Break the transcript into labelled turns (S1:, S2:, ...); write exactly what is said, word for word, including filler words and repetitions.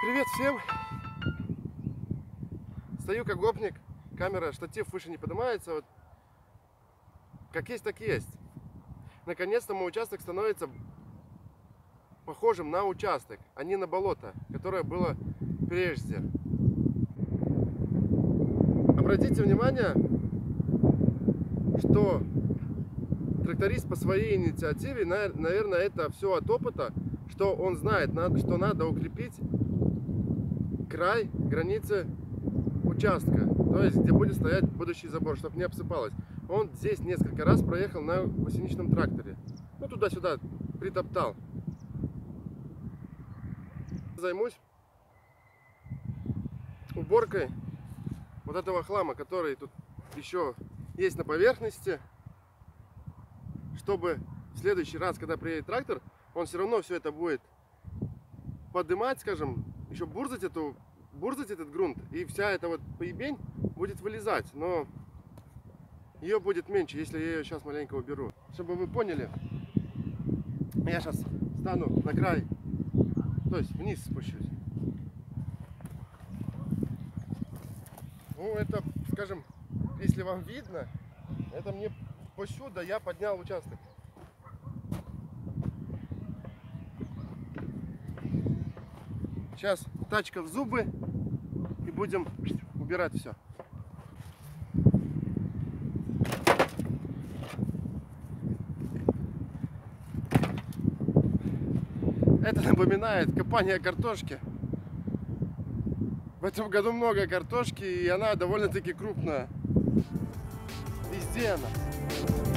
S1: Привет всем! Стою как гопник, камера, штатив выше не поднимается, вот как есть, так есть. Наконец-то мой участок становится похожим на участок, а не на болото, которое было прежде. Обратите внимание, что тракторист по своей инициативе, наверное, это все от опыта, что он знает, что надо укрепить край границы участка, то есть где будет стоять будущий забор, чтобы не обсыпалось. Он здесь несколько раз проехал на гусеничном тракторе, ну туда-сюда притоптал. Займусь уборкой вот этого хлама, который тут еще есть на поверхности, чтобы в следующий раз, когда приедет трактор, он все равно все это будет поднимать, скажем, еще бурзать эту, бурзать этот грунт, и вся эта вот поебень будет вылезать, но ее будет меньше, если я ее сейчас маленько уберу. Чтобы вы поняли, я сейчас стану на край, то есть вниз спущусь. Ну это, скажем, если вам видно, это мне посюда я поднял участок. Сейчас тачка в зубы и будем убирать все. Это напоминает копание картошки. В этом году много картошки, и она довольно-таки крупная. Везде она.